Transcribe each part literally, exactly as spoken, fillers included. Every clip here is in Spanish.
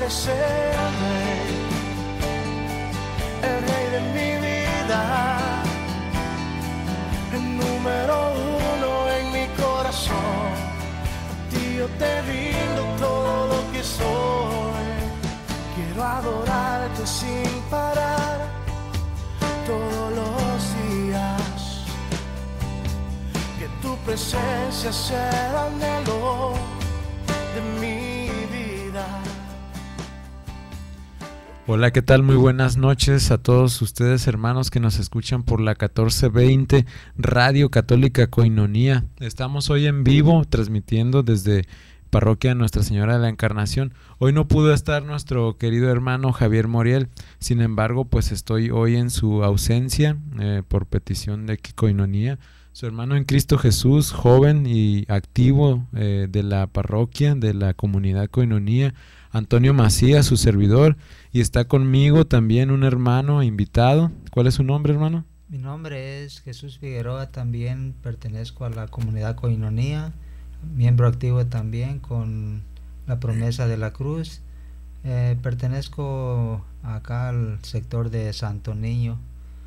ser el rey, el rey de mi vida, el número uno en mi corazón. A ti yo te rindo todo lo que soy. Quiero adorarte sin parar todos los días. Que tu presencia sea el anhelo de mi vida. Hola, ¿qué tal? Muy buenas noches a todos ustedes, hermanos, que nos escuchan por la catorce veinte Radio Católica Koinonía. Estamos hoy en vivo transmitiendo desde Parroquia Nuestra Señora de la Encarnación. Hoy no pudo estar nuestro querido hermano Javier Moriel, sin embargo, pues estoy hoy en su ausencia eh, por petición de Koinonía. Su hermano en Cristo Jesús, joven y activo eh, de la parroquia, de la comunidad Koinonía, Antonio Macías, su servidor, y está conmigo también un hermano invitado. ¿Cuál es su nombre, hermano? Mi nombre es Jesús Figueroa, también pertenezco a la comunidad Koinonía, miembro activo también con la Promesa de la Cruz. Eh, pertenezco acá al sector de Santo Niño,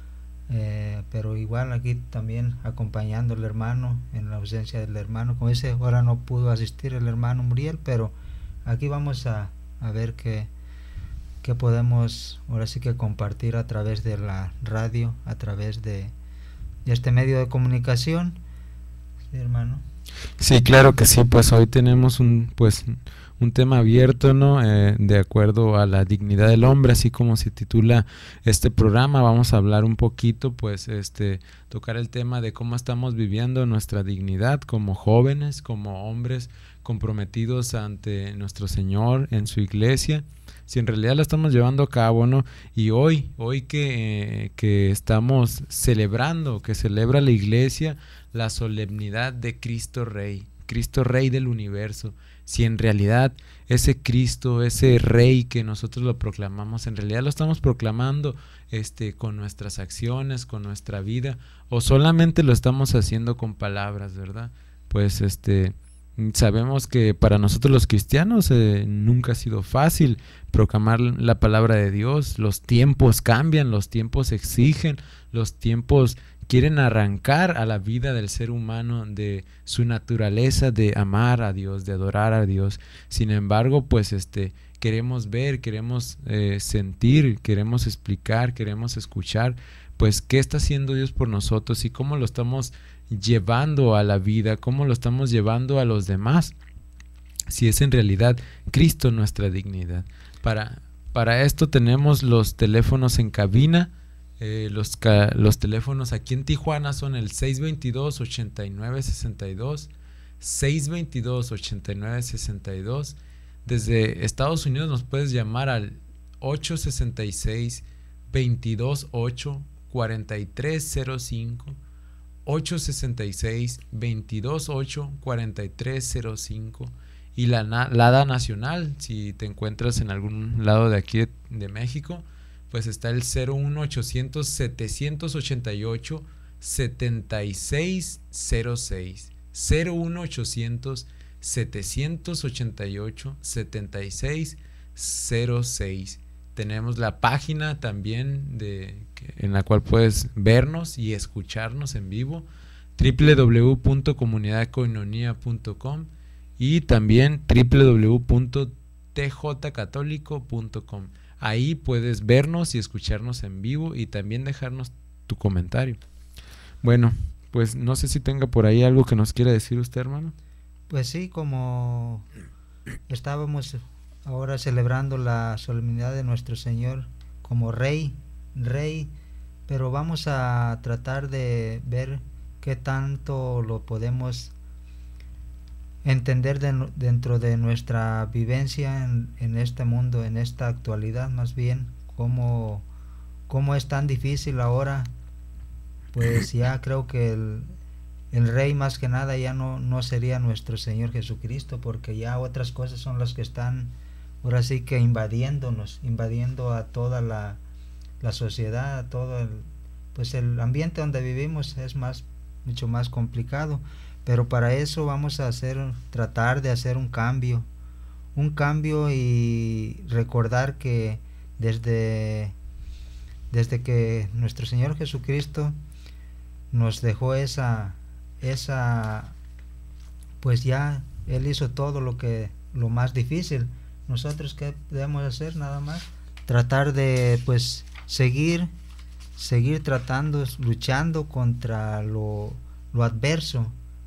eh, pero igual aquí también acompañando al hermano en la ausencia del hermano. Como dice, ahora no pudo asistir el hermano Muriel, pero aquí vamos a, a ver qué, qué podemos ahora sí que compartir a través de la radio, a través de, de este medio de comunicación. ¿Sí, hermano? Sí, claro que sí, pues hoy tenemos un pues un tema abierto, ¿no? Eh, de acuerdo a la dignidad del hombre, así como se titula este programa. Vamos a hablar un poquito, pues, este, tocar el tema de cómo estamos viviendo nuestra dignidad como jóvenes, como hombres comprometidos ante nuestro Señor en su iglesia, si en realidad la estamos llevando a cabo, ¿no? Y hoy, hoy que, eh, que estamos celebrando, que celebra la iglesia la solemnidad de Cristo Rey, Cristo Rey del universo, si en realidad ese Cristo, ese Rey que nosotros lo proclamamos, en realidad lo estamos proclamando este, con nuestras acciones, con nuestra vida, o solamente lo estamos haciendo con palabras, ¿verdad? Pues este... sabemos que para nosotros los cristianos eh, nunca ha sido fácil proclamar la palabra de Dios. Los tiempos cambian, los tiempos exigen, los tiempos quieren arrancar a la vida del ser humano de su naturaleza de amar a Dios, de adorar a Dios. Sin embargo, pues este queremos ver, queremos eh, sentir, queremos explicar, queremos escuchar, pues qué está haciendo Dios por nosotros y cómo lo estamos llevando a la vida, cómo lo estamos llevando a los demás, si es en realidad Cristo nuestra dignidad. Para, para esto tenemos los teléfonos en cabina, eh, los, los teléfonos aquí en Tijuana son el seis veintidós, ochenta y nueve sesenta y dos, seis veintidós, ochenta y nueve sesenta y dos. Desde Estados Unidos nos puedes llamar al ocho sesenta y seis, veintidós ocho, cuarenta y tres cero cinco, ocho sesenta y seis, veintidós ocho, cuarenta y tres cero cinco, y la LADA nacional, si te encuentras en algún lado de aquí de, de México, pues está el cero uno ochocientos, setecientos ochenta y ocho, setenta y seis cero seis, cero uno ochocientos, setecientos ochenta y ocho, setenta y seis cero seis. Tenemos la página también de, en la cual puedes vernos y escucharnos en vivo, doble u doble u doble u punto comunidad koinonia punto com, y también doble u doble u doble u punto t j católico punto com. Ahí puedes vernos y escucharnos en vivo y también dejarnos tu comentario. Bueno, pues no sé si tenga por ahí algo que nos quiera decir usted, hermano. Pues sí, como estábamos ahora celebrando la solemnidad de nuestro Señor como Rey, Rey, pero vamos a tratar de ver qué tanto lo podemos entender de, dentro de nuestra vivencia en, en este mundo, en esta actualidad más bien, cómo, cómo es tan difícil ahora. Pues ya creo que el, el Rey más que nada ya no, no sería nuestro Señor Jesucristo, porque ya otras cosas son las que están ahora sí que invadiéndonos, invadiendo a toda la, la sociedad, a todo el, pues el ambiente donde vivimos es más, mucho más complicado. Pero para eso vamos a hacer, tratar de hacer un cambio, un cambio y recordar que desde, desde que nuestro Señor Jesucristo nos dejó esa, esa, pues ya Él hizo todo lo que, lo más difícil. Nosotros, ¿qué debemos hacer? Nada más tratar de, pues, seguir, seguir tratando, luchando contra lo, lo adverso,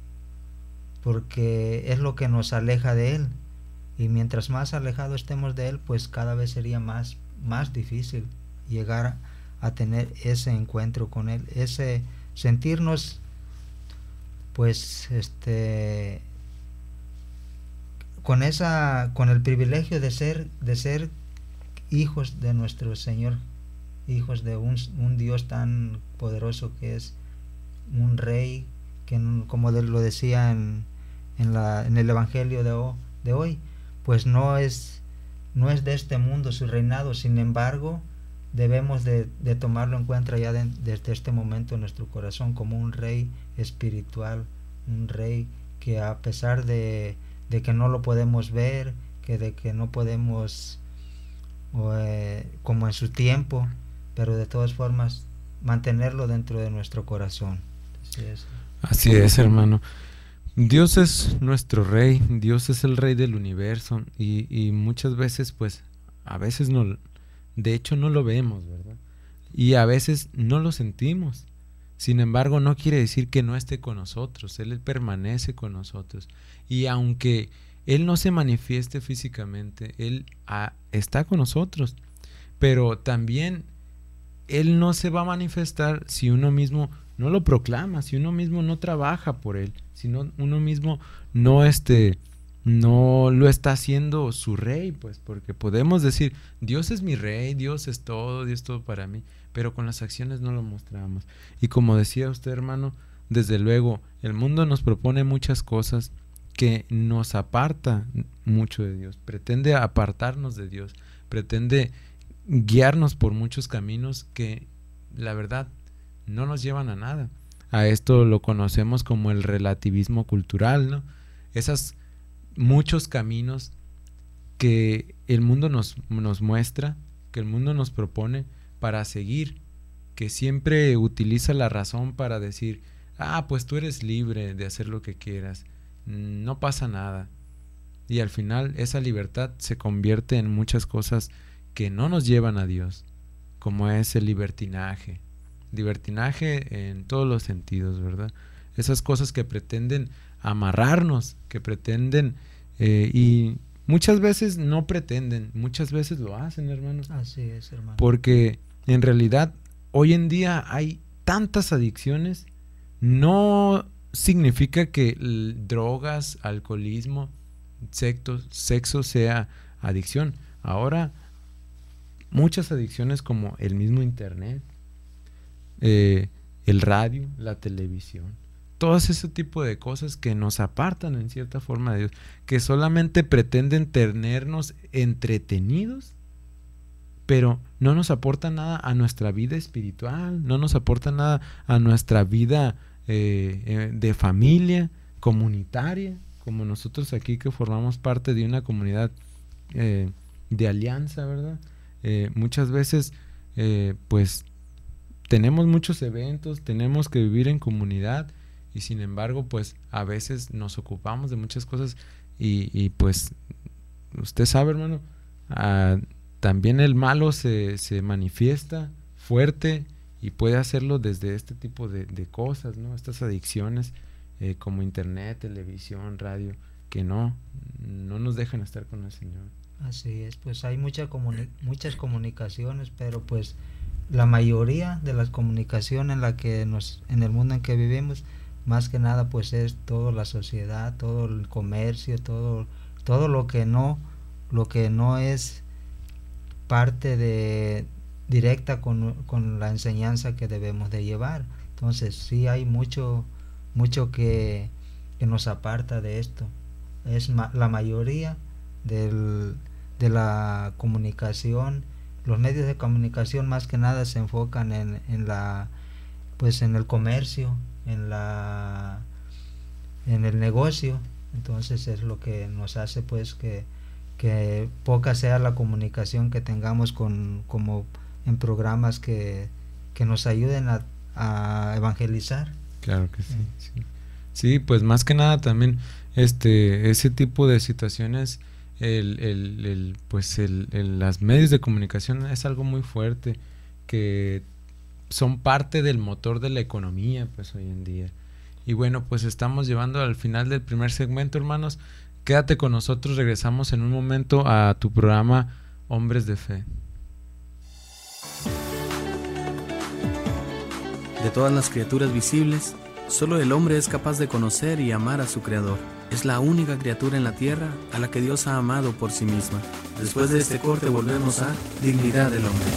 porque es lo que nos aleja de Él. Y mientras más alejados estemos de Él, pues cada vez sería más, más difícil llegar a, a tener ese encuentro con Él, ese sentirnos, pues, este, con esa, con el privilegio de ser, de ser hijos de nuestro Señor, hijos de un, un Dios tan poderoso que es un Rey, que como lo decía en, en, la, en el Evangelio de, o, de hoy, pues no es, no es de este mundo su reinado. Sin embargo, debemos de, de tomarlo en cuenta ya de, desde este momento en nuestro corazón como un Rey espiritual, un Rey que a pesar de, de que no lo podemos ver, que de que no podemos, eh, como en su tiempo, pero de todas formas mantenerlo dentro de nuestro corazón. Así es, Así es, hermano. Dios es nuestro Rey, Dios es el Rey del universo, y, y muchas veces, pues, a veces no, de hecho no lo vemos, ¿verdad? Y a veces no lo sentimos. Sin embargo, no quiere decir que no esté con nosotros. Él permanece con nosotros. Y aunque Él no se manifieste físicamente, Él ah, está con nosotros. Pero también Él no se va a manifestar si uno mismo no lo proclama, si uno mismo no trabaja por Él, si no, uno mismo no, este, no lo está haciendo su Rey, pues, porque podemos decir, Dios es mi Rey, Dios es todo, Dios es todo para mí, pero con las acciones no lo mostramos. Y como decía usted, hermano, desde luego, el mundo nos propone muchas cosas que nos aparta mucho de Dios, pretende apartarnos de Dios, pretende guiarnos por muchos caminos que, la verdad, no nos llevan a nada. A esto lo conocemos como el relativismo cultural, ¿no? Esos muchos caminos que el mundo nos, nos muestra, que el mundo nos propone para seguir, que siempre utiliza la razón para decir, ah, pues tú eres libre de hacer lo que quieras, no pasa nada. Y al final esa libertad se convierte en muchas cosas que no nos llevan a Dios, como es el libertinaje. Libertinaje en todos los sentidos, ¿verdad? Esas cosas que pretenden amarrarnos, que pretenden, eh, y muchas veces no pretenden, muchas veces lo hacen, hermanos. Así es, hermano. Porque en realidad hoy en día hay tantas adicciones. No significa que drogas, alcoholismo, sexo, sexo sea adicción. Ahora muchas adicciones como el mismo internet, eh, el radio, la televisión, todo ese tipo de cosas que nos apartan en cierta forma de Dios, que solamente pretenden tenernos entretenidos, pero no nos aportan nada a nuestra vida espiritual, no nos aportan nada a nuestra vida eh, eh, de familia, comunitaria, como nosotros aquí que formamos parte de una comunidad eh, de alianza, ¿verdad? Eh, muchas veces eh, pues tenemos muchos eventos, tenemos que vivir en comunidad, y sin embargo pues a veces nos ocupamos de muchas cosas y, y pues usted sabe, hermano, ah, también el malo se, se manifiesta fuerte y puede hacerlo desde este tipo de, de cosas, ¿no? Estas adicciones eh, como internet, televisión, radio, que no, no nos dejan estar con el Señor. Así es, pues hay mucha comuni- muchas comunicaciones, pero pues la mayoría de las comunicaciones en la que nos, en el mundo en que vivimos, más que nada pues es toda la sociedad, todo el comercio, todo, todo lo que no, lo que no es parte de directa con, con la enseñanza que debemos de llevar. Entonces sí hay mucho, mucho que, que nos aparta de esto. Es ma- la mayoría del, de la comunicación, los medios de comunicación más que nada se enfocan en, en la, pues en el comercio, en la, en el negocio. Entonces es lo que nos hace pues que, que poca sea la comunicación que tengamos con como en programas que, que nos ayuden a, a evangelizar. Claro que sí, sí. Sí, pues más que nada también este ese tipo de situaciones, el, el, el pues el, el las medios de comunicación es algo muy fuerte, que son parte del motor de la economía pues hoy en día. Y bueno, pues estamos llevando al final del primer segmento, hermanos. Quédate con nosotros, regresamos en un momento a tu programa Hombres de Fe. De todas las criaturas visibles, solo el hombre es capaz de conocer y amar a su Creador. Es la única criatura en la tierra a la que Dios ha amado por sí misma. Después de este corte volvemos a Dignidad del Hombre.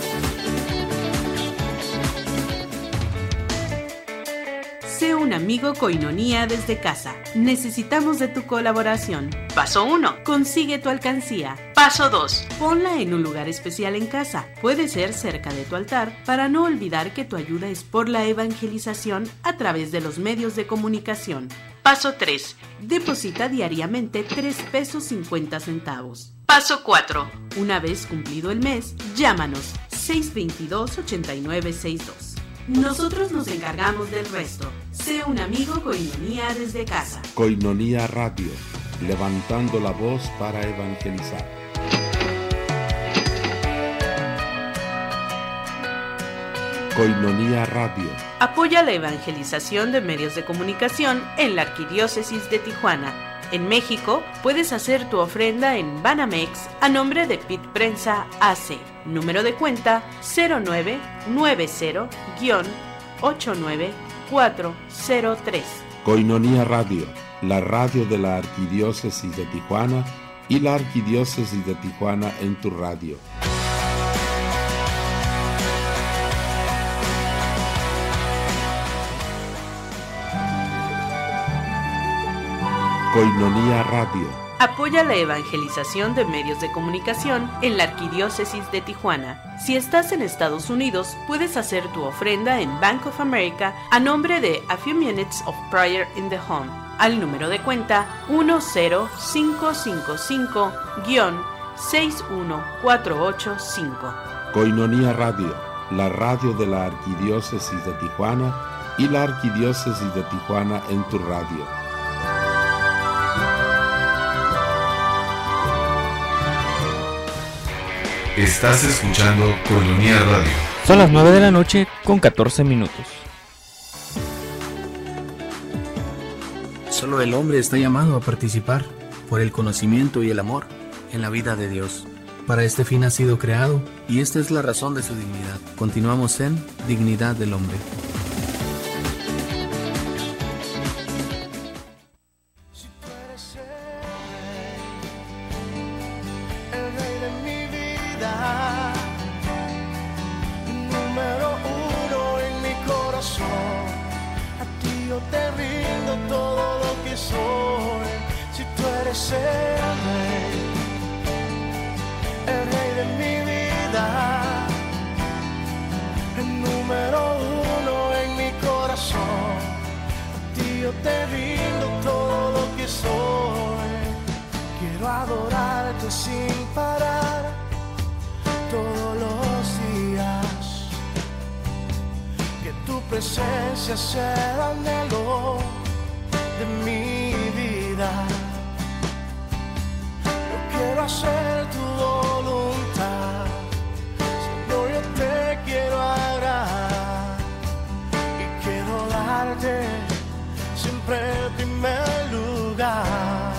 Sé un amigo Koinonía desde casa. Necesitamos de tu colaboración. Paso uno. Consigue tu alcancía. Paso dos. Ponla en un lugar especial en casa. Puede ser cerca de tu altar para no olvidar que tu ayuda es por la evangelización a través de los medios de comunicación. Paso tres. Deposita diariamente tres pesos cincuenta centavos. Paso cuatro. Una vez cumplido el mes, llámanos seis dos dos, ocho nueve seis dos. Nosotros nos encargamos del resto. Sé un amigo Koinonía desde casa. Koinonía Radio, levantando la voz para evangelizar. Koinonía Radio. Apoya la evangelización de medios de comunicación en la Arquidiócesis de Tijuana. En México, puedes hacer tu ofrenda en Banamex a nombre de P I T Prensa A C. Número de cuenta cero nueve nueve cero, ocho nueve cuatro cero tres. Koinonía Radio, la radio de la Arquidiócesis de Tijuana y la Arquidiócesis de Tijuana en tu radio. Koinonía Radio. Apoya la evangelización de medios de comunicación en la Arquidiócesis de Tijuana. Si estás en Estados Unidos, puedes hacer tu ofrenda en Bank of America a nombre de A Few Minutes of Prayer in the Home, al número de cuenta uno cero cinco cinco cinco, seis uno cuatro ocho cinco. Koinonía Radio, la radio de la Arquidiócesis de Tijuana y la Arquidiócesis de Tijuana en tu radio. Estás escuchando Koinonía Radio. Son las nueve de la noche con catorce minutos. Solo el hombre está llamado a participar, por el conocimiento y el amor, en la vida de Dios. Para este fin ha sido creado, y esta es la razón de su dignidad. Continuamos en Dignidad del Hombre. Presencia será anhelo de mi vida. Yo quiero hacer tu voluntad, Señor, yo te quiero agradar y quiero darte siempre el primer lugar.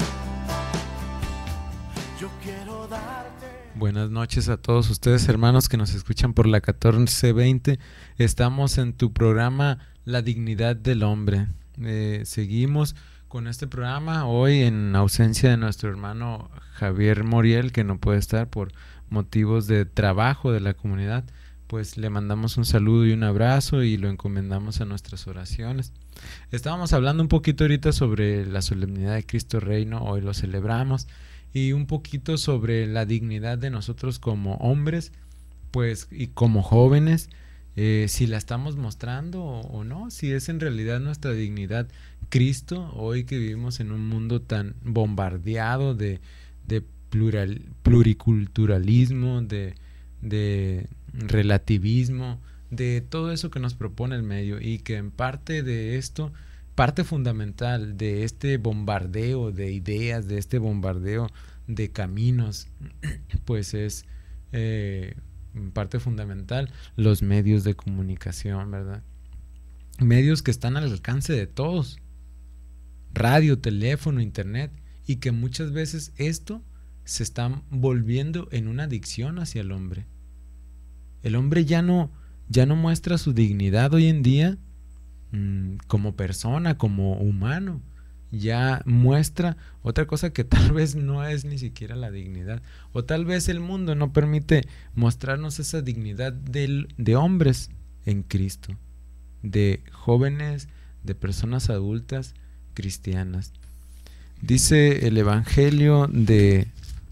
Yo quiero darte. Buenas noches a todos ustedes, hermanos, que nos escuchan por la catorce veinte. Estamos en tu programa La Dignidad del Hombre. Eh, seguimos con este programa hoy en ausencia de nuestro hermano Javier Moriel, que no puede estar por motivos de trabajo de la comunidad. Pues le mandamos un saludo y un abrazo y lo encomendamos a nuestras oraciones. Estábamos hablando un poquito ahorita sobre la solemnidad de Cristo Rey, ¿no? Hoy lo celebramos. Y un poquito sobre la dignidad de nosotros como hombres, pues, y como jóvenes, eh, si la estamos mostrando o, o no, si es en realidad nuestra dignidad Cristo, hoy que vivimos en un mundo tan bombardeado de, de plural, pluriculturalismo, de, de relativismo, de todo eso que nos propone el medio, y que en parte de esto, parte fundamental de este bombardeo de ideas, de este bombardeo de caminos, pues es eh, parte fundamental los medios de comunicación, ¿verdad? Medios que están al alcance de todos, radio, teléfono, internet, y que muchas veces esto se está volviendo en una adicción hacia el hombre. El hombre ya no, ya no muestra su dignidad hoy en día mmm, como persona, como humano. Ya muestra otra cosa que tal vez no es ni siquiera la dignidad, o tal vez el mundo no permite mostrarnos esa dignidad de, de hombres en Cristo, de jóvenes, de personas adultas cristianas. Dice el Evangelio de,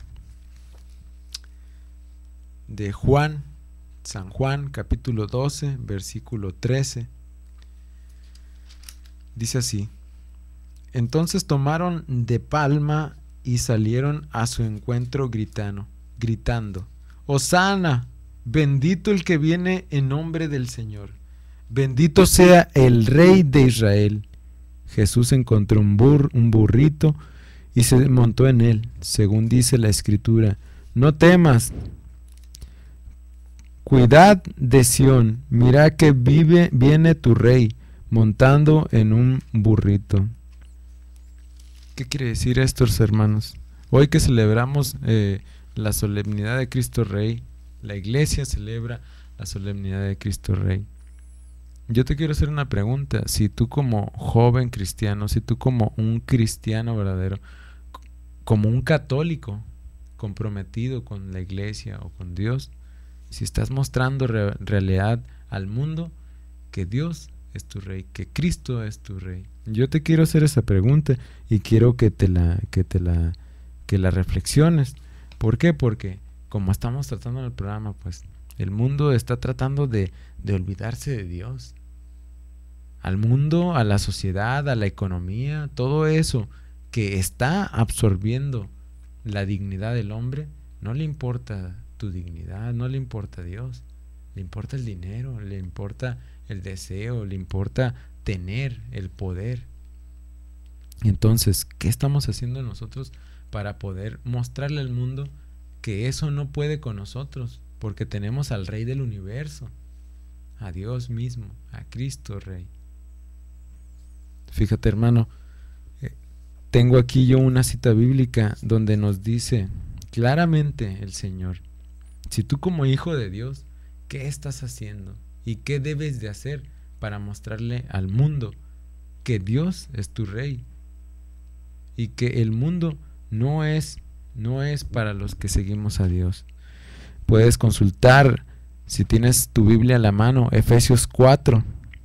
de Juan, San Juan, capítulo doce, versículo trece. Dice así: entonces tomaron de palma y salieron a su encuentro gritando, gritando: Hosana, bendito el que viene en nombre del Señor, bendito sea el Rey de Israel. Jesús encontró un, bur, un burrito y se montó en él, según dice la Escritura: no temas, cuidad de Sión, mira que vive, viene tu Rey montando en un burrito. ¿Qué quiere decir esto, hermanos? Hoy que celebramos eh, la solemnidad de Cristo Rey, la iglesia celebra la solemnidad de Cristo Rey. Yo te quiero hacer una pregunta. Si tú como joven cristiano, si tú como un cristiano verdadero, como un católico comprometido con la iglesia o con Dios, si estás mostrando re realidad al mundo que Dios es tu Rey, que Cristo es tu Rey. Yo te quiero hacer esa pregunta y quiero que te la, que te la, que la reflexiones. ¿Por qué? Porque como estamos tratando en el programa, pues el mundo está tratando de, de olvidarse de Dios. Al mundo, a la sociedad, a la economía, todo eso que está absorbiendo la dignidad del hombre, no le importa tu dignidad, no le importa Dios, le importa el dinero, le importa el deseo, le importa tener el poder. Entonces, ¿qué estamos haciendo nosotros para poder mostrarle al mundo que eso no puede con nosotros? Porque tenemos al Rey del universo, a Dios mismo, a Cristo Rey. Fíjate, hermano, eh, tengo aquí yo una cita bíblica donde nos dice claramente el Señor: si tú como hijo de Dios, ¿qué estás haciendo? ¿Y qué debes de hacer para mostrarle al mundo que Dios es tu Rey? Y que el mundo no es, no es para los que seguimos a Dios. Puedes consultar, si tienes tu Biblia a la mano, Efesios cuatro.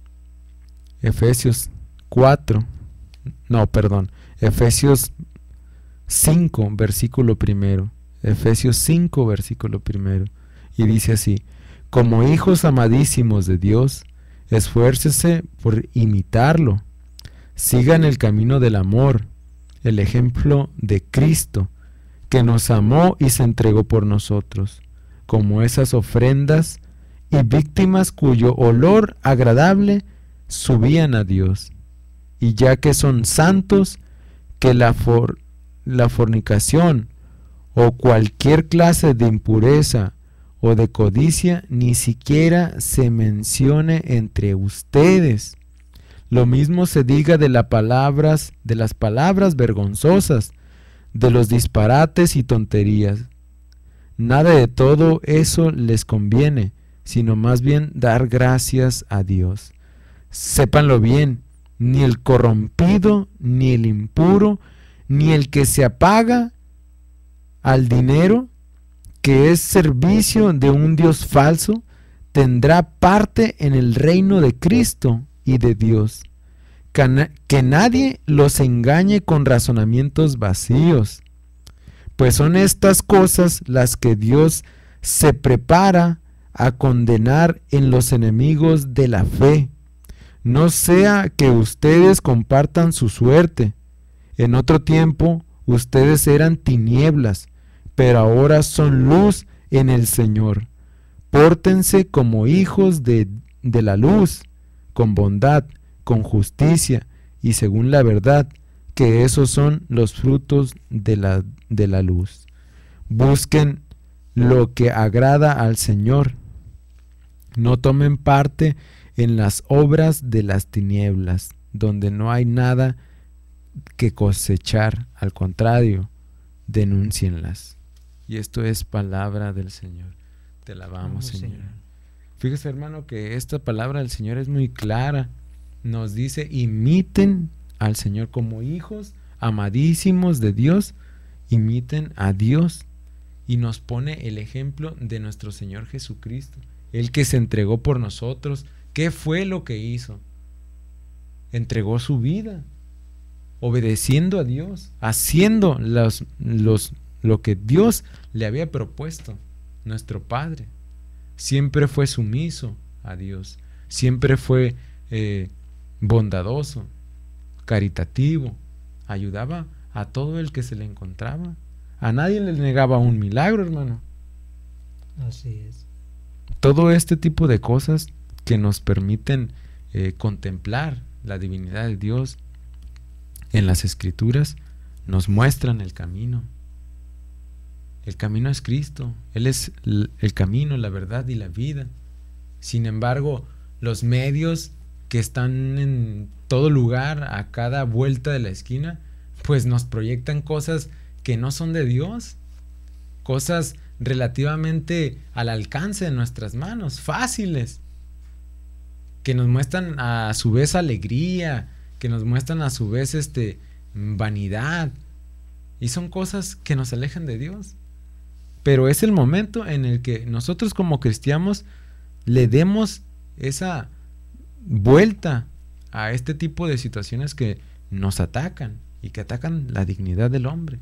Efesios cuatro. No, perdón. Efesios cinco, versículo primero. Efesios cinco, versículo primero. Y dice así: como hijos amadísimos de Dios, esfuércese por imitarlo. Sigan el camino del amor, el ejemplo de Cristo, que nos amó y se entregó por nosotros, como esas ofrendas y víctimas cuyo olor agradable subían a Dios. Y ya que son santos, que la, for la fornicación o cualquier clase de impureza o de codicia ni siquiera se mencione entre ustedes. Lo mismo se diga de las palabras, de las palabras vergonzosas, de los disparates y tonterías. Nada de todo eso les conviene, sino más bien dar gracias a Dios. Sépanlo bien, ni el corrompido, ni el impuro, ni el que se apaga al dinero, que es servicio de un Dios falso, tendrá parte en el reino de Cristo y de Dios. Que, que nadie los engañe con razonamientos vacíos, pues son estas cosas las que Dios se prepara a condenar en los enemigos de la fe. No sea que ustedes compartan su suerte. En otro tiempo ustedes eran tinieblas, pero ahora son luz en el Señor. Pórtense como hijos de, de la luz, con bondad, con justicia y según la verdad, que esos son los frutos de la, de la luz. Busquen lo que agrada al Señor. No tomen parte en las obras de las tinieblas, donde no hay nada que cosechar. Al contrario, denúncienlas. Y esto es palabra del Señor. Te alabamos, Señor. Señor. Fíjese, hermano, que esta palabra del Señor es muy clara. Nos dice, imiten al Señor como hijos amadísimos de Dios. Imiten a Dios. Y nos pone el ejemplo de nuestro Señor Jesucristo, el que se entregó por nosotros. ¿Qué fue lo que hizo? Entregó su vida, obedeciendo a Dios, haciendo los, los, lo que Dios le había propuesto. Nuestro Padre siempre fue sumiso a Dios, siempre fue eh, bondadoso, caritativo, ayudaba a todo el que se le encontraba. A nadie le negaba un milagro, hermano. Así es. Todo este tipo de cosas que nos permiten eh, contemplar la divinidad de Dios en las Escrituras nos muestran el camino. El camino es Cristo. Él es el, el camino, la verdad y la vida. Sin embargo, los medios que están en todo lugar, a cada vuelta de la esquina, pues nos proyectan cosas que no son de Dios, cosas relativamente al alcance de nuestras manos, fáciles, que nos muestran a su vez alegría, que nos muestran a su vez este, vanidad, y son cosas que nos alejan de Dios. Pero es el momento en el que nosotros como cristianos le demos esa vuelta a este tipo de situaciones que nos atacan y que atacan la dignidad del hombre.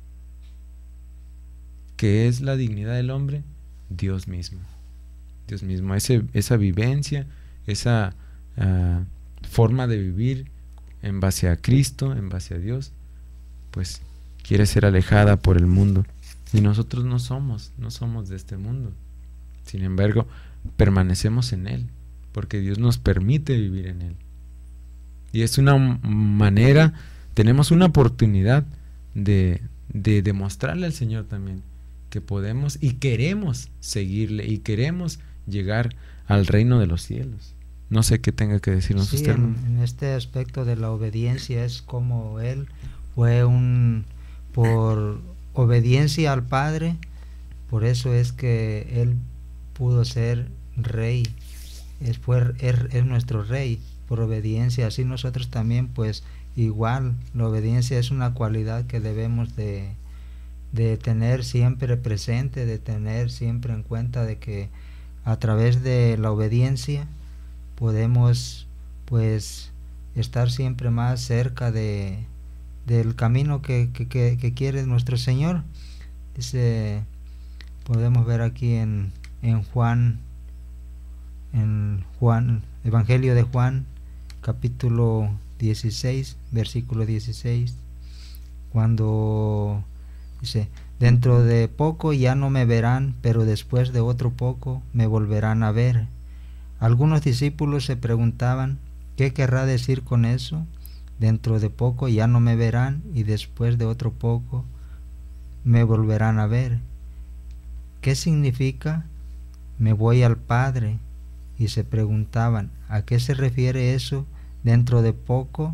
¿Qué es la dignidad del hombre? Dios mismo. Dios mismo, ese, esa vivencia, esa uh, forma de vivir en base a Cristo, en base a Dios, pues quiere ser alejada por el mundo. Y nosotros no somos, no somos de este mundo. Sin embargo, permanecemos en Él, porque Dios nos permite vivir en Él. Y es una manera, tenemos una oportunidad de, de demostrarle al Señor también que podemos y queremos seguirle y queremos llegar al reino de los cielos. No sé qué tenga que decirnos sí, usted. En, en este aspecto de la obediencia es como Él fue un, por obediencia al Padre, por eso es que Él pudo ser rey, es, fue, es, es nuestro rey, por obediencia. Así nosotros también, pues igual, la obediencia es una cualidad que debemos de, de tener siempre presente, de tener siempre en cuenta de que a través de la obediencia podemos pues estar siempre más cerca de del camino que, que, que, que quiere nuestro Señor. Dice, podemos ver aquí en, en Juan, en Juan, Evangelio de Juan, capítulo dieciséis, versículo dieciséis, cuando dice, dentro de poco ya no me verán, pero después de otro poco me volverán a ver. Algunos discípulos se preguntaban, ¿qué querrá decir con eso? Dentro de poco ya no me verán y después de otro poco me volverán a ver. ¿Qué significa? Me voy al Padre. Y se preguntaban, ¿a qué se refiere eso? Dentro de poco.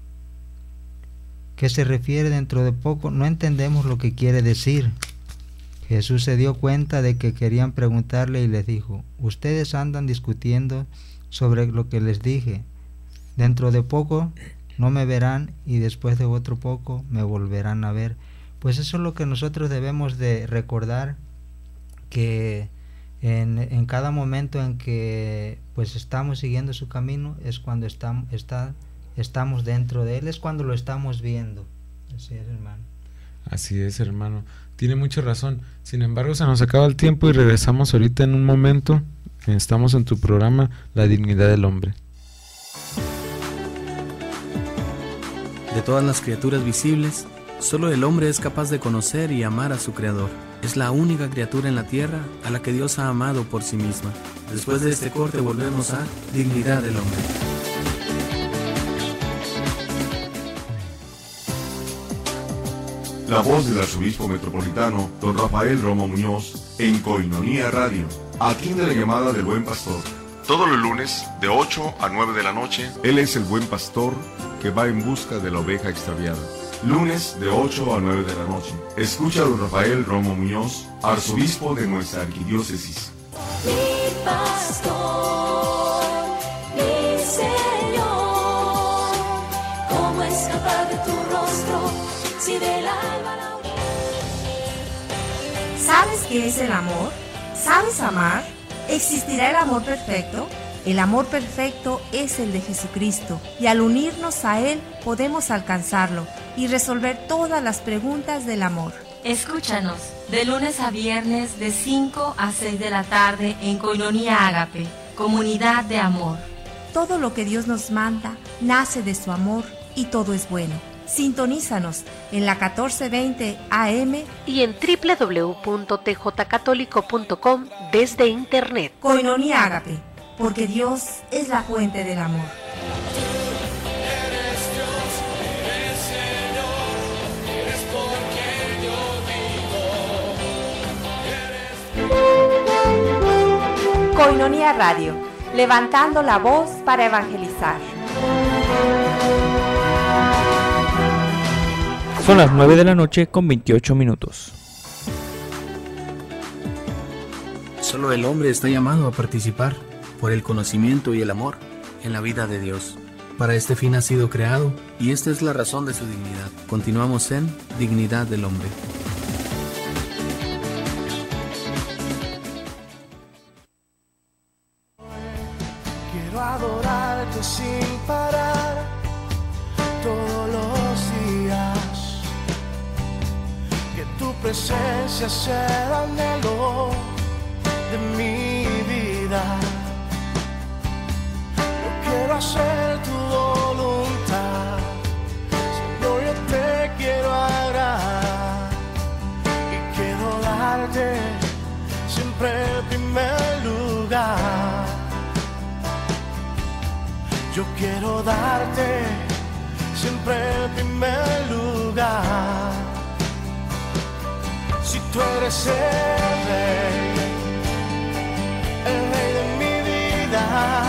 ¿Qué se refiere dentro de poco? No entendemos lo que quiere decir. Jesús se dio cuenta de que querían preguntarle y les dijo, ustedes andan discutiendo sobre lo que les dije. Dentro de poco no me verán y después de otro poco me volverán a ver. Pues eso es lo que nosotros debemos de recordar, que en, en cada momento en que pues estamos siguiendo su camino es cuando estamos, está, estamos dentro de Él, es cuando lo estamos viendo. Así es, hermano. Así es, hermano. Tiene mucha razón. Sin embargo, se nos acaba el tiempo y regresamos ahorita en un momento. Estamos en tu programa La Dignidad del Hombre. De todas las criaturas visibles, Solo el hombre es capaz de conocer y amar a su Creador. Es la única criatura en la tierra a la que Dios ha amado por sí misma. Después de este corte volvemos a Dignidad del Hombre. La voz del arzobispo metropolitano, don Rafael Romo Muñoz, en Coinonía Radio. Atiende la llamada del Buen Pastor. Todos los lunes, de ocho a nueve de la noche, él es el Buen Pastor que va en busca de la oveja extraviada. Lunes, de ocho a nueve de la noche. Escucha a don Rafael Romo Muñoz, arzobispo de nuestra arquidiócesis. Mi pastor, mi Señor, ¿cómo escapar de tu rostro si del alba la aurora? ¿Sabes qué es el amor? ¿Sabes amar? ¿Existirá el amor perfecto? El amor perfecto es el de Jesucristo, y al unirnos a Él podemos alcanzarlo y resolver todas las preguntas del amor. Escúchanos de lunes a viernes de cinco a seis de la tarde en Coinonía Ágape, Comunidad de Amor. Todo lo que Dios nos manda nace de su amor y todo es bueno. Sintonízanos en la catorce veinte A M y en doble u doble u doble u punto t j católico punto com desde internet. Coinonía Ágape, porque Dios es la fuente del amor. Coinonía Radio, levantando la voz para evangelizar. Son las nueve de la noche con veintiocho minutos. Solo el hombre está llamado a participar por el conocimiento y el amor en la vida de Dios. Para este fin ha sido creado y esta es la razón de su dignidad. Continuamos en Dignidad del Hombre. Quiero adorarte sin parar todos los días. Que tu presencia sea el anhelo de mi vida. Yo quiero hacer tu voluntad, Señor, yo te quiero agradar y quiero darte siempre el primer lugar. Yo quiero darte siempre el primer lugar. Si tú eres el rey, el rey de mi vida,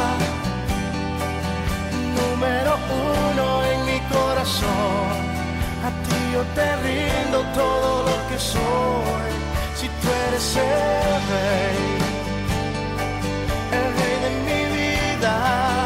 número uno en mi corazón, a ti yo te rindo todo lo que soy. Si tú eres el rey, el rey de mi vida,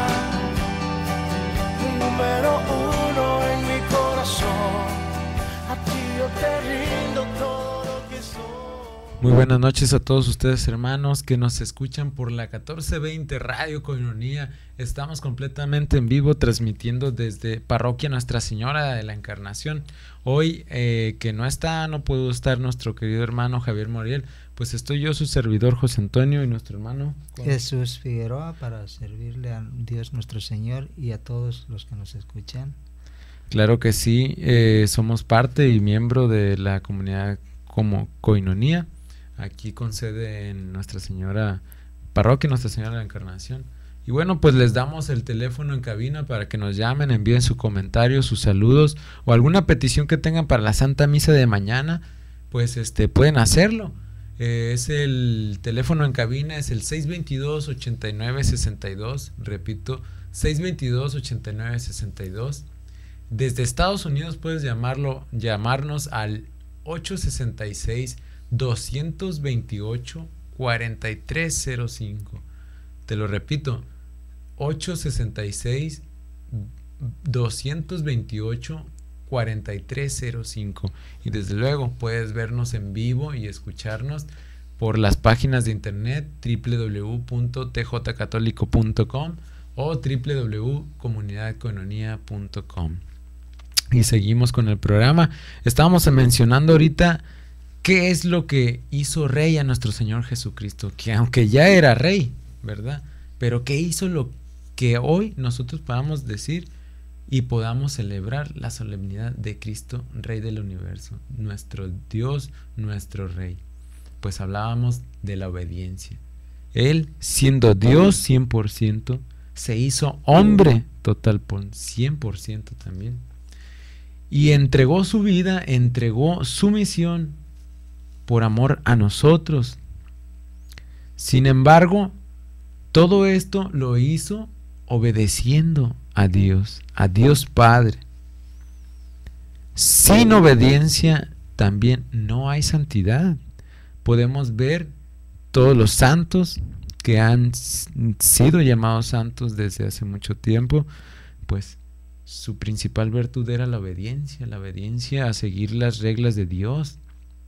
número uno en mi corazón, a ti yo te rindo todo lo que soy. Muy buenas noches a todos ustedes, hermanos, que nos escuchan por la catorce veinte Radio Coinonía. Estamos completamente en vivo transmitiendo desde Parroquia Nuestra Señora de la Encarnación. Hoy eh, que no está, no pudo estar nuestro querido hermano Javier Moriel, pues estoy yo, su servidor José Antonio, y nuestro hermano Jesús Figueroa, para servirle a Dios nuestro Señor y a todos los que nos escuchan. Claro que sí, eh, somos parte y miembro de la comunidad como Coinonía, aquí con sede en Nuestra Señora, Parroquia Nuestra Señora de la Encarnación. Y bueno, pues les damos el teléfono en cabina para que nos llamen, envíen su comentario, sus saludos o alguna petición que tengan para la Santa Misa de mañana, pues este pueden hacerlo. Eh, es el teléfono en cabina, es el seis veintidós, ochenta y nueve sesenta y dos, repito, seis veintidós, ochenta y nueve sesenta y dos. Desde Estados Unidos puedes llamarlo, llamarnos al ocho sesenta y seis, doscientos veintiocho, cuarenta y tres cero cinco. Te lo repito, ocho sesenta y seis, doscientos veintiocho, cuarenta y tres cero cinco. Y desde luego puedes vernos en vivo y escucharnos por las páginas de internet doble u doble u doble u punto t j católico punto com o doble u doble u doble u punto comunidad coinonía punto com. Y seguimos con el programa. Estábamos mencionando ahorita qué es lo que hizo rey a nuestro Señor Jesucristo, que aunque ya era rey, ¿verdad? Pero qué hizo lo que hoy nosotros podamos decir, y podamos celebrar la solemnidad de Cristo, Rey del universo, nuestro Dios, nuestro Rey. Pues hablábamos de la obediencia. Él, siendo Dios cien por ciento, se hizo hombre total por cien por ciento también. Y entregó su vida, entregó su misión por amor a nosotros. Sin embargo, todo esto lo hizo obedeciendo a Dios, a Dios Padre. Sin obediencia también no hay santidad. Podemos ver todos los santos que han sido llamados santos desde hace mucho tiempo, pues su principal virtud era la obediencia, la obediencia a seguir las reglas de Dios,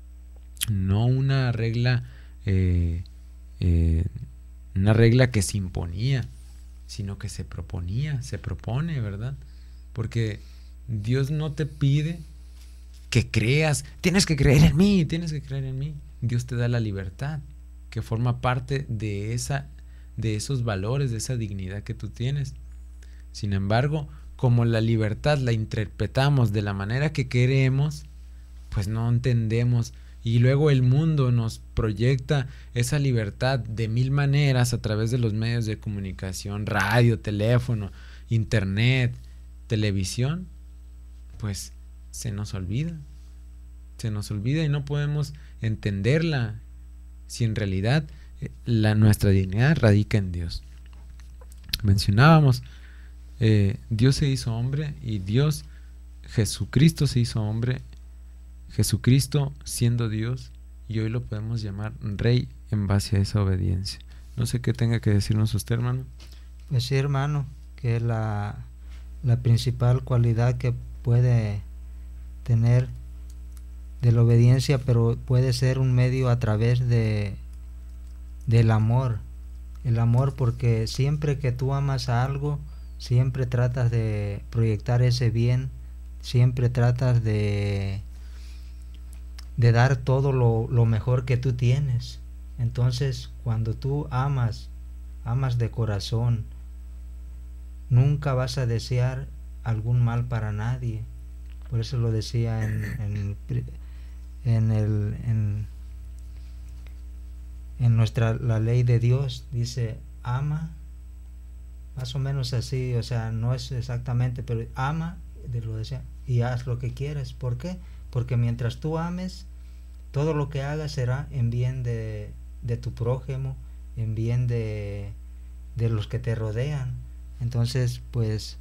no una regla, eh, eh, una regla que se imponía, sino que se proponía, se propone, ¿verdad? Porque Dios no te pide que creas, tienes que creer en mí, tienes que creer en mí. Dios te da la libertad, que forma parte de esa, de esos valores, de esa dignidad que tú tienes. Sin embargo, como la libertad la interpretamos de la manera que queremos, pues no entendemos. Y luego el mundo nos proyecta esa libertad de mil maneras a través de los medios de comunicación, radio, teléfono, internet, televisión, pues se nos olvida. Se nos olvida y no podemos entenderla si en realidad la, nuestra dignidad radica en Dios. Mencionábamos, eh, Dios se hizo hombre y Dios, Jesucristo se hizo hombre, Jesucristo siendo Dios, y hoy lo podemos llamar Rey en base a esa obediencia. No sé qué tenga que decirnos usted, hermano. Pues sí, hermano, que la, la principal cualidad que puede tener de la obediencia, pero puede ser un medio a través de del amor. El amor, porque siempre que tú amas a algo, siempre tratas de proyectar ese bien, siempre tratas de de dar todo lo, lo mejor que tú tienes. Entonces, cuando tú amas, amas de corazón, nunca vas a desear algún mal para nadie. Por eso lo decía en, en, en, el, en, en nuestra la ley de Dios, dice, ama, más o menos así, o sea, no es exactamente, pero ama, de lo decía, y haz lo que quieras. ¿Por qué? Porque mientras tú ames, todo lo que hagas será en bien de, de tu prójimo, en bien de, de los que te rodean. Entonces, pues,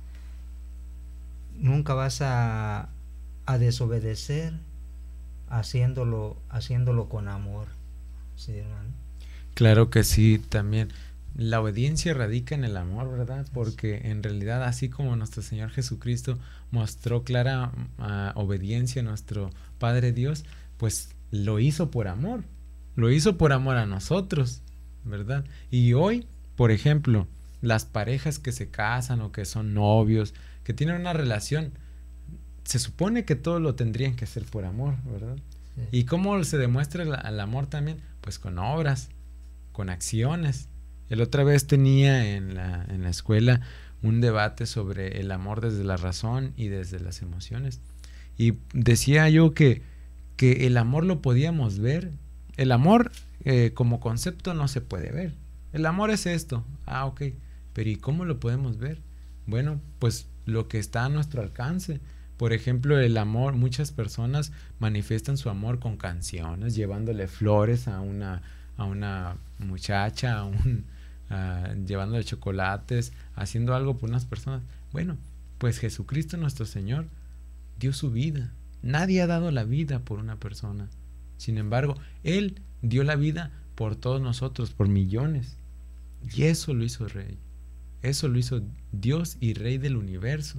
nunca vas a, a desobedecer haciéndolo, haciéndolo con amor. ¿Sí, hermano? Claro que sí, también. La obediencia radica en el amor, ¿verdad? Porque en realidad, así como nuestro Señor Jesucristo mostró clara uh, obediencia a nuestro Padre Dios, pues lo hizo por amor, lo hizo por amor a nosotros, ¿verdad? Y hoy, por ejemplo, las parejas que se casan o que son novios, que tienen una relación, se supone que todo lo tendrían que hacer por amor, ¿verdad? Sí. ¿Y cómo se demuestra el, el amor también? Pues con obras, con acciones. El otra vez tenía en la, en la escuela un debate sobre el amor desde la razón y desde las emociones. Y decía yo que, que el amor lo podíamos ver. El amor eh, como concepto no se puede ver. El amor es esto. Ah, ok. Pero ¿y cómo lo podemos ver? Bueno, pues lo que está a nuestro alcance. Por ejemplo, el amor, muchas personas manifiestan su amor con canciones, llevándole flores a una, a una muchacha, a un... Uh, llevándole chocolates, haciendo algo por unas personas. Bueno, pues Jesucristo nuestro Señor dio su vida. Nadie ha dado la vida por una persona. Sin embargo, Él dio la vida por todos nosotros, por millones. Y eso lo hizo Rey. Eso lo hizo Dios y Rey del universo.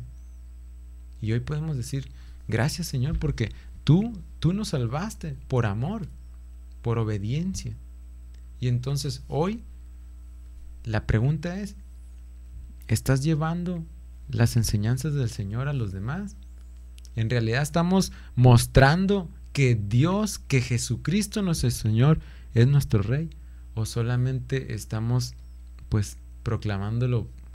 Y hoy podemos decir, gracias Señor, porque tú, tú nos salvaste por amor, por obediencia. Y entonces hoy la pregunta es, ¿estás llevando las enseñanzas del Señor a los demás? En realidad estamos mostrando que Dios, que Jesucristo nuestro Señor es nuestro Rey, o solamente estamos pues proclamándolo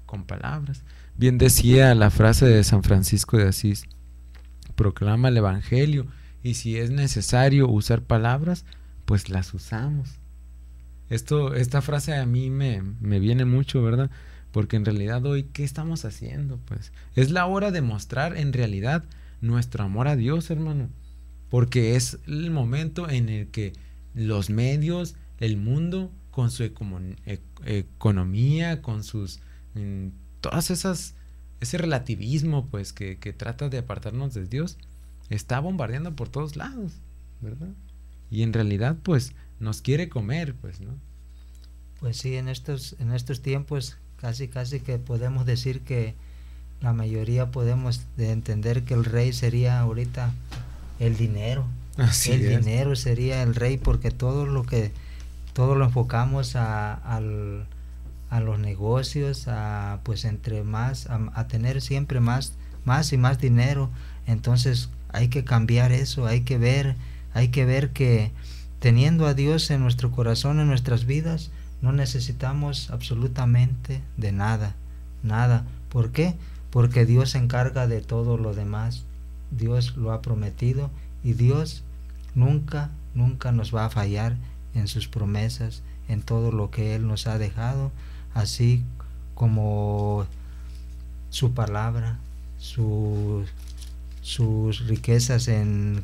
con palabras. Bien decía la frase de San Francisco de Asís: proclama el evangelio, y si es necesario usar palabras, pues las usamos. Esto, esta frase a mí me, me viene mucho, ¿verdad? Porque en realidad hoy, ¿qué estamos haciendo? Pues es la hora de mostrar en realidad nuestro amor a Dios, hermano, porque es el momento en el que los medios, el mundo, con su econom- e- economía, con sus en, todas esas, ese relativismo, pues, que, que trata de apartarnos de Dios, está bombardeando por todos lados, ¿verdad? Y en realidad, pues, nos quiere comer, pues, ¿no? Pues sí, en estos, en estos tiempos casi casi que podemos decir que la mayoría podemos de entender que el rey sería ahorita el dinero. Así el es. dinero sería el rey, porque todo lo que todo lo enfocamos a, al, a los negocios, a pues entre más a, a tener siempre más más y más dinero. Entonces hay que cambiar eso, hay que ver, hay que ver que teniendo a Dios en nuestro corazón, en nuestras vidas, no necesitamos absolutamente de nada, nada. ¿Por qué? Porque Dios se encarga de todo lo demás. Dios lo ha prometido y Dios nunca, nunca nos va a fallar en sus promesas, en todo lo que Él nos ha dejado, así como su palabra, su, sus riquezas en,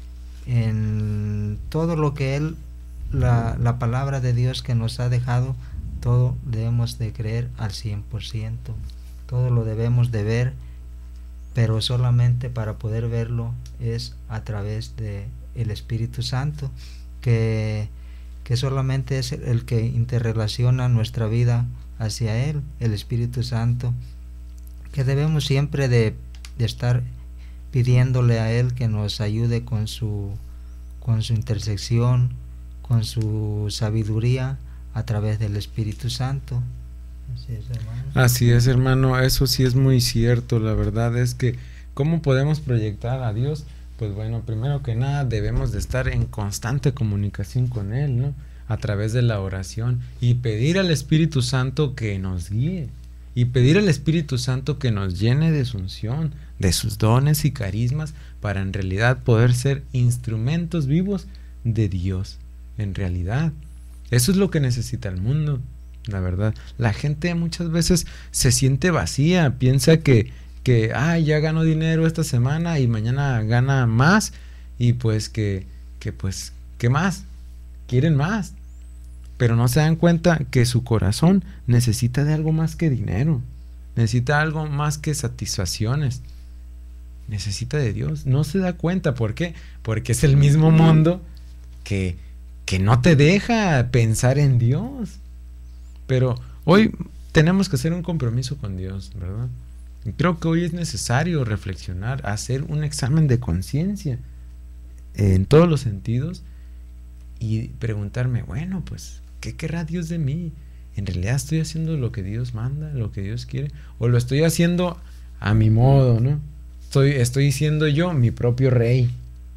en todo lo que Él, la, la palabra de Dios que nos ha dejado, todo debemos de creer al cien por ciento, todo lo debemos de ver, pero solamente para poder verlo es a través de el Espíritu Santo, que, que solamente es el que interrelaciona nuestra vida hacia Él, el Espíritu Santo, que debemos siempre de, de estar pidiéndole a Él que nos ayude con su, con su intersección, con su sabiduría a través del Espíritu Santo. Así es, hermano. Así es, hermano, eso sí es muy cierto. La verdad es que ¿cómo podemos proyectar a Dios? Pues bueno, primero que nada debemos de estar en constante comunicación con Él, ¿no? A través de la oración, y pedir al Espíritu Santo que nos guíe, y pedir al Espíritu Santo que nos llene de su unción, de sus dones y carismas, para en realidad poder ser instrumentos vivos de Dios. En realidad, eso es lo que necesita el mundo, la verdad. La gente muchas veces se siente vacía, piensa que, que ah, ya ganó dinero esta semana y mañana gana más, y pues que, que pues, ¿qué más? Quieren más, pero no se dan cuenta que su corazón necesita de algo más que dinero, necesita algo más que satisfacciones, necesita de Dios. No se da cuenta, ¿por qué? Porque es el mismo mundo que, que no te deja pensar en Dios. Pero hoy tenemos que hacer un compromiso con Dios, ¿verdad? Y creo que hoy es necesario reflexionar, hacer un examen de conciencia en todos los sentidos y preguntarme, bueno, pues, ¿qué querrá Dios de mí? ¿En realidad estoy haciendo lo que Dios manda, lo que Dios quiere? ¿O lo estoy haciendo a mi modo, no? Estoy, estoy siendo yo mi propio rey.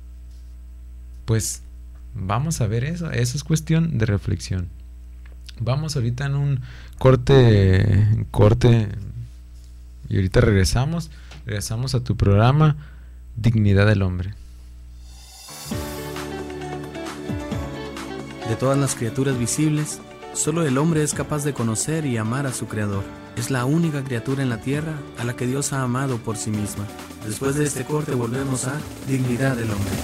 Pues vamos a ver eso, eso es cuestión de reflexión. Vamos ahorita en un corte, corte, y ahorita regresamos, regresamos a tu programa Dignidad del Hombre. De todas las criaturas visibles, solo el hombre es capaz de conocer y amar a su Creador. Es la única criatura en la tierra a la que Dios ha amado por sí misma. Después de este corte volvemos a Dignidad del Hombre.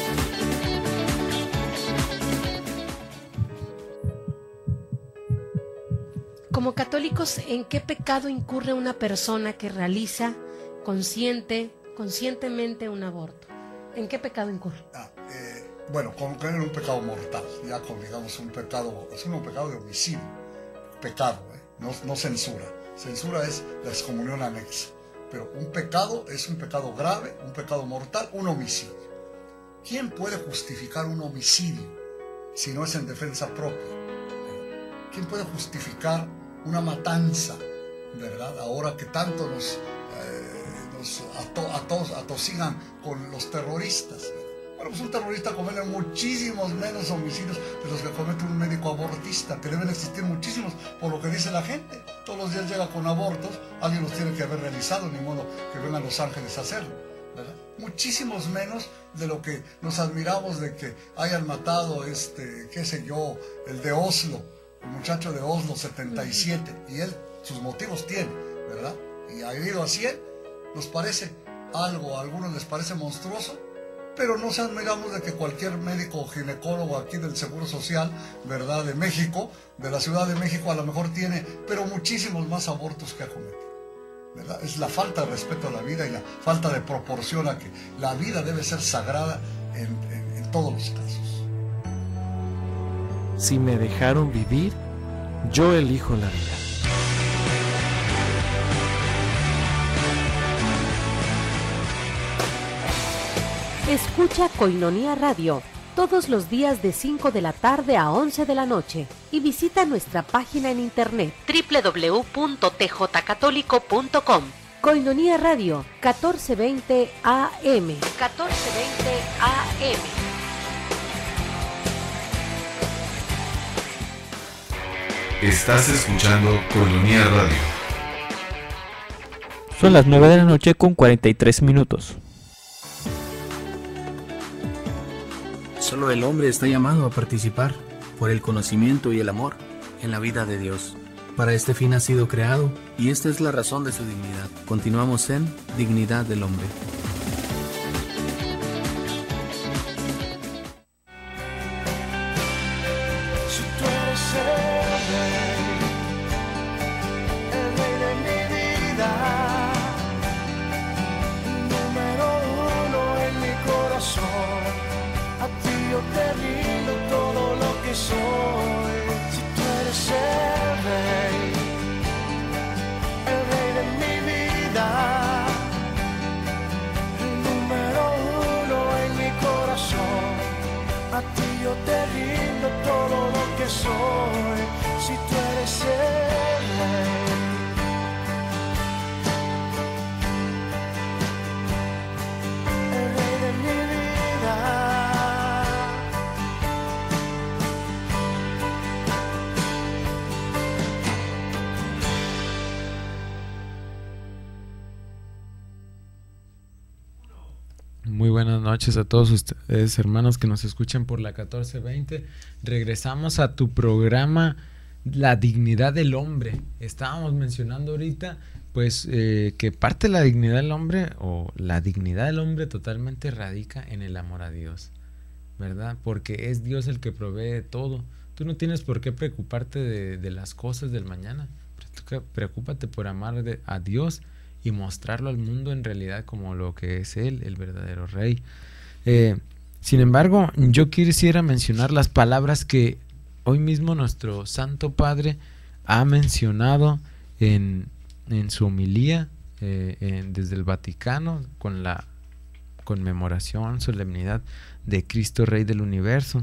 Como católicos, ¿en qué pecado incurre una persona que realiza consciente, conscientemente un aborto? ¿En qué pecado incurre? Ah, eh, bueno, con caer en un pecado mortal, ya con, digamos, un pecado, es un pecado de homicidio, pecado, eh, no, no censura. Censura es la excomunión anexa, pero un pecado es un pecado grave, un pecado mortal, un homicidio. ¿Quién puede justificar un homicidio si no es en defensa propia? ¿Quién puede justificar una matanza, verdad? Ahora que tanto nos, eh, nos ato, atos, atosigan con los terroristas, ¿verdad? Bueno, pues un terrorista comete muchísimos menos homicidios de los que comete un médico abortista, que deben existir muchísimos, por lo que dice la gente. Todos los días llega con abortos, alguien los tiene que haber realizado, ni modo que vengan Los Ángeles a hacerlo, ¿verdad? Muchísimos menos de lo que nos admiramos de que hayan matado, este, qué sé yo, el de Oslo, el muchacho de Oslo, setenta y siete, y él sus motivos tiene, ¿verdad? Y ha ido a cien, nos parece algo, a algunos les parece monstruoso, pero no se admiramos de que cualquier médico o ginecólogo aquí del Seguro Social, ¿verdad?, de México, de la Ciudad de México, a lo mejor tiene, pero muchísimos más abortos que ha cometido, ¿verdad? Es la falta de respeto a la vida y la falta de proporción a que la vida debe ser sagrada en, en, en todos los casos. Si me dejaron vivir, yo elijo la vida. Escucha Koinonia Radio todos los días de cinco de la tarde a once de la noche y visita nuestra página en internet doble u doble u doble u punto t j católico punto com. Koinonia Radio, catorce veinte A M. catorce veinte A M. Estás escuchando Koinonia Radio. Son las nueve de la noche con cuarenta y tres minutos. Solo el hombre está llamado a participar, por el conocimiento y el amor, en la vida de Dios. Para este fin ha sido creado, y esta es la razón de su dignidad. Continuamos en Dignidad del Hombre. Si tú eres el rey, el rey de mi vida, número uno en mi corazón, a ti yo te rindo todo lo que soy. Si tú eres el rey, el rey de mi vida, el número uno en mi corazón, a ti yo te rindo todo lo que soy. Si tú eres el rey, el rey de mi vida. Muy buenas noches a todos ustedes, hermanos, que nos escuchan por la catorce veinte. Regresamos a tu programa La Dignidad del Hombre. Estábamos mencionando ahorita, pues, eh, que parte de la dignidad del hombre, o la dignidad del hombre totalmente radica en el amor a Dios, ¿verdad? Porque es Dios el que provee todo. Tú no tienes por qué preocuparte de, de las cosas del mañana. Preocúpate por amar de, a Dios y mostrarlo al mundo en realidad como lo que es Él, el verdadero Rey. Eh, sin embargo, yo quisiera mencionar las palabras que hoy mismo nuestro Santo Padre ha mencionado en, en su homilía eh, en, desde el Vaticano, con la conmemoración, solemnidad de Cristo Rey del Universo.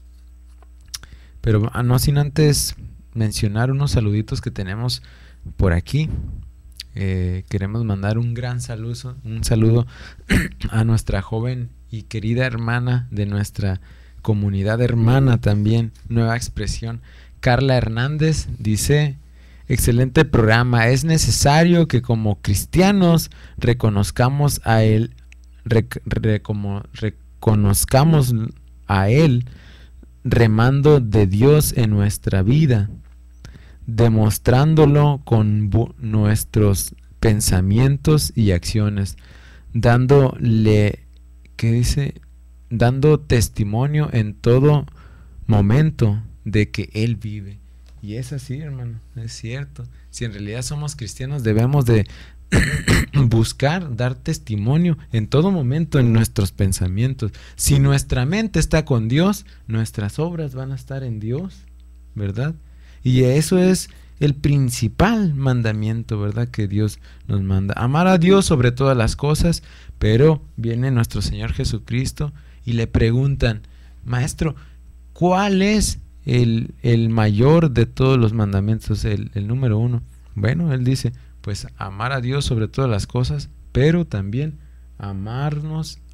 Pero no sin antes mencionar unos saluditos que tenemos por aquí. Eh, queremos mandar un gran saludo, un saludo a nuestra joven y querida hermana de nuestra comunidad hermana también, Nueva Expresión, Carla Hernández. Dice: excelente programa, es necesario que como cristianos reconozcamos a él, rec, re, como, reconozcamos a él remando de Dios en nuestra vida, demostrándolo con nuestros pensamientos y acciones, dándole, ¿qué dice? Dando testimonio en todo momento de que Él vive. Y es así, hermano, es cierto. Si en realidad somos cristianos, debemos de buscar dar testimonio en todo momento en nuestros pensamientos. Si nuestra mente está con Dios, nuestras obras van a estar en Dios, ¿verdad? Y eso es el principal mandamiento, ¿verdad?, que Dios nos manda. Amar a Dios sobre todas las cosas. Pero viene nuestro Señor Jesucristo y le preguntan: Maestro, ¿cuál es el, el mayor de todos los mandamientos, el, el número uno? Bueno, Él dice, pues amar a Dios sobre todas las cosas, pero también amarnos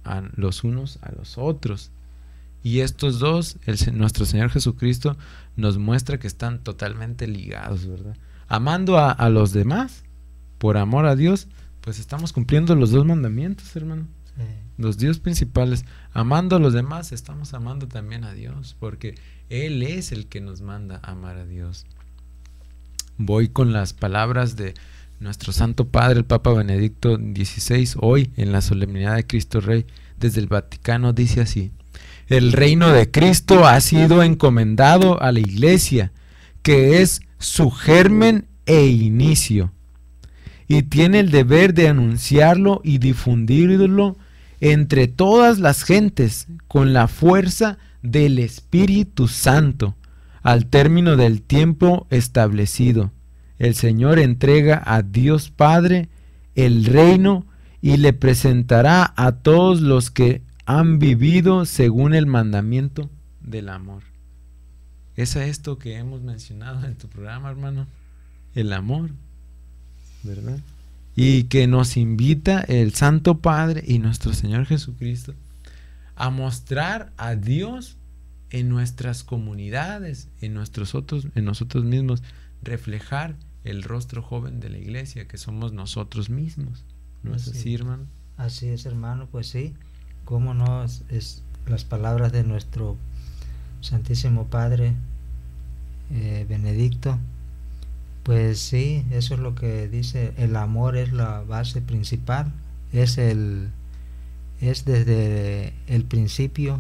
a los unos a los otros. Y estos dos, el, nuestro Señor Jesucristo nos muestra que están totalmente ligados, ¿verdad? Amando a, a los demás, por amor a Dios, pues estamos cumpliendo los dos mandamientos, hermano. Sí. Los diez principales. Amando a los demás, estamos amando también a Dios, porque Él es el que nos manda a amar a Dios. Voy con las palabras de nuestro Santo Padre, el Papa Benedicto dieciséis, hoy en la solemnidad de Cristo Rey, desde el Vaticano, dice así: el reino de Cristo ha sido encomendado a la Iglesia, que es su germen e inicio, y tiene el deber de anunciarlo y difundirlo entre todas las gentes con la fuerza del Espíritu Santo. Al término del tiempo establecido, el Señor entrega a Dios Padre el reino y le presentará a todos los que han vivido según el mandamiento del amor. ¿Es esto que hemos mencionado en tu programa, hermano? El amor, ¿verdad? Y que nos invita el Santo Padre y nuestro Señor Jesucristo a mostrar a Dios en nuestras comunidades, en nuestros otros, en nosotros mismos, reflejar el rostro joven de la Iglesia, que somos nosotros mismos. ¿No es así, hermano? Así es, hermano, pues sí. ¿Cómo no? Es, es las palabras de nuestro Santísimo Padre eh, Benedicto. Pues sí, eso es lo que dice. El amor es la base principal. Es el es desde el principio,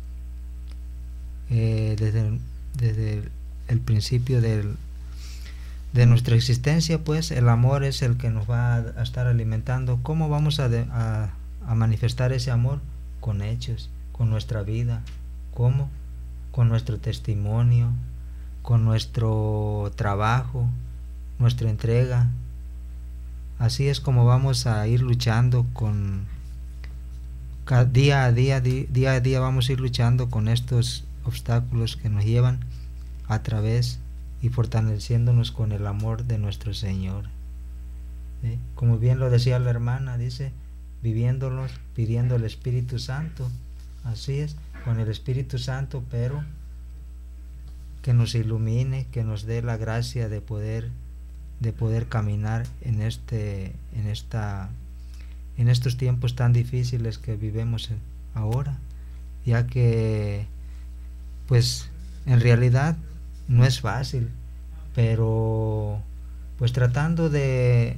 eh, desde, desde el, el principio del de nuestra existencia, pues el amor es el que nos va a, a estar alimentando. ¿Cómo vamos a, de, a, a manifestar ese amor? Con hechos, con nuestra vida. ¿Cómo? Con nuestro testimonio, con nuestro trabajo, nuestra entrega. Así es como vamos a ir luchando con cada, día a día, di, día a día vamos a ir luchando con estos obstáculos que nos llevan a través y fortaleciéndonos con el amor de nuestro Señor. ¿Sí? Como bien lo decía la hermana, dice, viviéndolos, pidiendo el Espíritu Santo. Así es, con el Espíritu Santo, pero que nos ilumine, que nos dé la gracia de poder, de poder caminar en este, en esta, en estos tiempos tan difíciles que vivimos ahora, ya que, pues, en realidad no es fácil, pero pues tratando de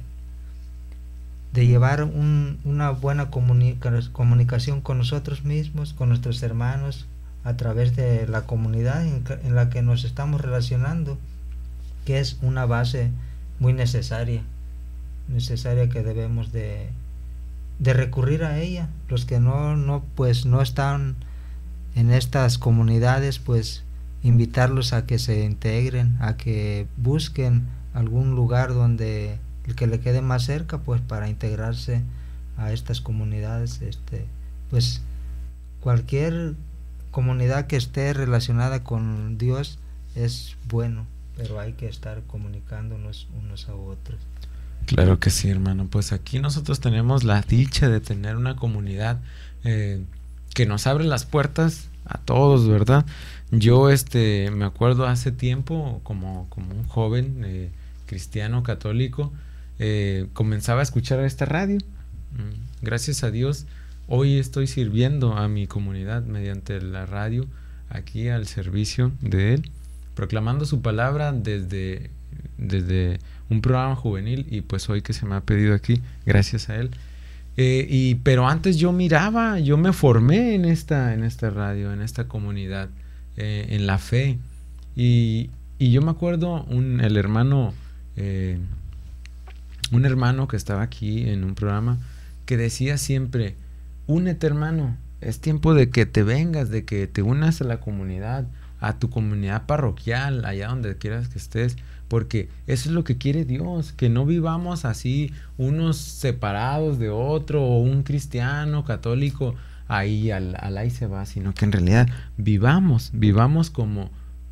de llevar un, una buena comunica, comunicación con nosotros mismos, con nuestros hermanos, a través de la comunidad en, en la que nos estamos relacionando, que es una base muy necesaria, necesaria que debemos de, de recurrir a ella. Los que no, no, pues no están en estas comunidades, pues invitarlos a que se integren, a que busquen algún lugar donde el que le quede más cerca, pues para integrarse a estas comunidades. Este, pues cualquier comunidad que esté relacionada con Dios es bueno, pero hay que estar comunicándonos unos a otros. Claro que sí, hermano. Pues aquí nosotros tenemos la dicha de tener una comunidad eh, que nos abre las puertas a todos, ¿verdad? Yo este me acuerdo hace tiempo, como, como un joven eh, cristiano católico, eh, comenzaba a escuchar esta radio. Gracias a Dios, hoy estoy sirviendo a mi comunidad mediante la radio, aquí al servicio de Él, proclamando su palabra desde, desde un programa juvenil, y pues hoy que se me ha pedido aquí, gracias a Él. Eh, y, pero antes yo miraba, yo me formé en esta, en esta radio, en esta comunidad, eh, en la fe. Y, y yo me acuerdo un, el hermano, eh, un hermano que estaba aquí en un programa que decía siempre: únete, hermano, es tiempo de que te vengas, de que te unas a la comunidad, a tu comunidad parroquial, allá donde quieras que estés, porque eso es lo que quiere Dios, que no vivamos así unos separados de otro, o un cristiano católico ahí al, al ahí se va, sino que en realidad vivamos, vivamos como,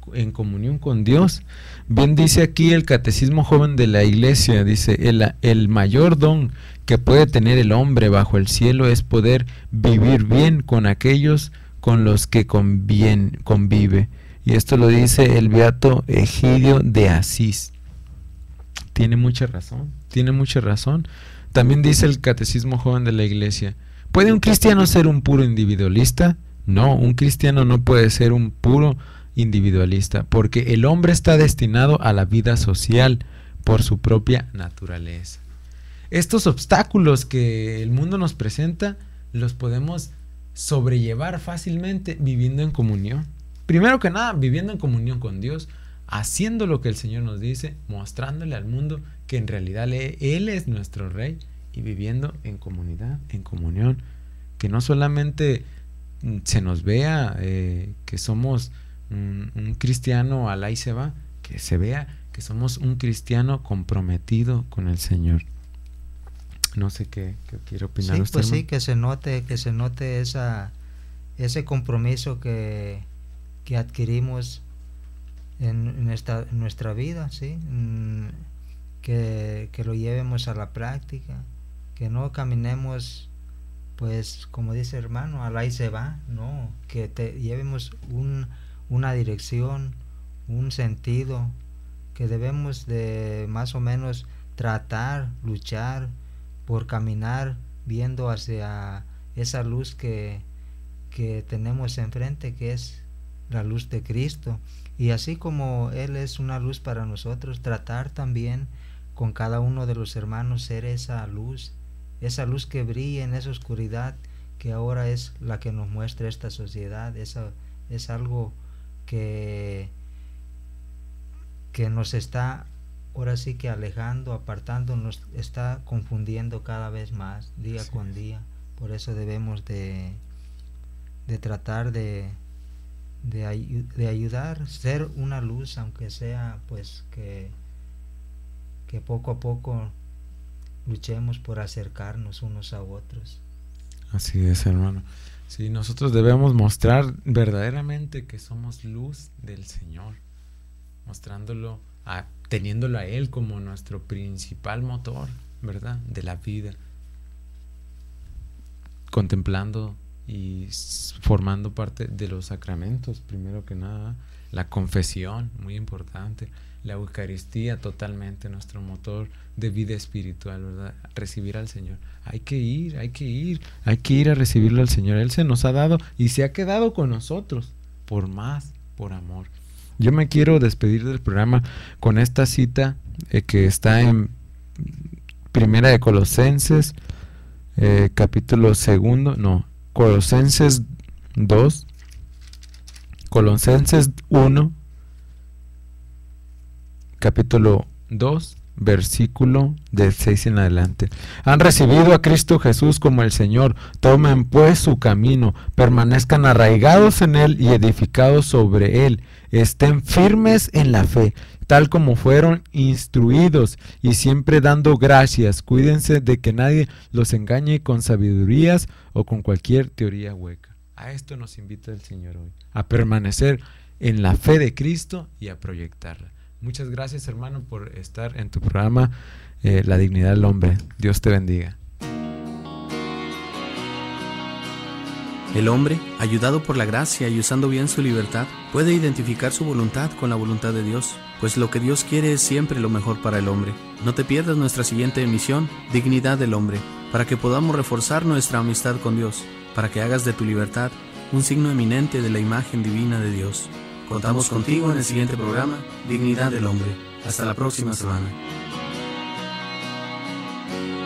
en comunión con Dios. Bien dice aquí el Catecismo Joven de la Iglesia, dice, el, el mayor don que puede tener el hombre bajo el cielo es poder vivir bien con aquellos con los que convien, convive. Y esto lo dice el beato Egidio de Asís. Tiene mucha razón, tiene mucha razón. También dice el Catecismo Joven de la Iglesia, ¿puede un cristiano ser un puro individualista? No, un cristiano no puede ser un puro individualista, porque el hombre está destinado a la vida social por su propia naturaleza. Estos obstáculos que el mundo nos presenta los podemos sobrellevar fácilmente viviendo en comunión. Primero que nada, viviendo en comunión con Dios, haciendo lo que el Señor nos dice, mostrándole al mundo que en realidad Él es nuestro Rey, y viviendo en comunidad, en comunión, que no solamente se nos vea eh, que somos un, un cristiano al ahí se va, que se vea que somos un cristiano comprometido con el Señor. No sé qué, qué quiere opinar sí, usted. Pues hermano. sí, que se note, que se note esa, ese compromiso que, que adquirimos en, en, esta, en nuestra vida, ¿sí? Mm, que, que lo llevemos a la práctica, que no caminemos, pues como dice el hermano, al ahí se va, no, que te llevemos un, una dirección, un sentido, que debemos de más o menos tratar, luchar por caminar viendo hacia esa luz que, que tenemos enfrente, que es la luz de Cristo. Y así como Él es una luz para nosotros, tratar también con cada uno de los hermanos ser esa luz, esa luz que brilla en esa oscuridad que ahora es la que nos muestra esta sociedad. Esa, es algo que, que nos está ahora sí que alejando, apartando, nos está confundiendo cada vez más, día sí. con día. Por eso debemos de, de tratar de, de, ay, de ayudar, ser una luz, aunque sea pues que, que poco a poco luchemos por acercarnos unos a otros. Así es, hermano. Sí, nosotros debemos mostrar verdaderamente que somos luz del Señor, mostrándolo, a, teniéndolo a Él como nuestro principal motor, ¿verdad?, de la vida, contemplando y formando parte de los sacramentos, primero que nada, la confesión, muy importante, la Eucaristía, totalmente nuestro motor de vida espiritual, ¿verdad? Recibir al Señor. Hay que ir, hay que ir, hay que ir a recibirlo al Señor. Él se nos ha dado y se ha quedado con nosotros, por más, por amor. Yo me quiero despedir del programa con esta cita eh, que está en Primera de Colosenses, eh, capítulo segundo, no, Colosenses dos, Colosenses uno, capítulo dos, versículo del seis en adelante. Han recibido a Cristo Jesús como el Señor, tomen pues su camino, permanezcan arraigados en Él y edificados sobre Él, estén firmes en la fe, tal como fueron instruidos, y siempre dando gracias. Cuídense de que nadie los engañe con sabidurías o con cualquier teoría hueca. A esto nos invita el Señor hoy, a permanecer en la fe de Cristo y a proyectarla. Muchas gracias, hermano, por estar en tu programa eh, La Dignidad del Hombre. Dios te bendiga. El hombre, ayudado por la gracia y usando bien su libertad, puede identificar su voluntad con la voluntad de Dios, pues lo que Dios quiere es siempre lo mejor para el hombre. No te pierdas nuestra siguiente emisión, Dignidad del Hombre, para que podamos reforzar nuestra amistad con Dios, para que hagas de tu libertad un signo eminente de la imagen divina de Dios. Contamos contigo en el siguiente programa, Dignidad del Hombre. Hasta la próxima semana.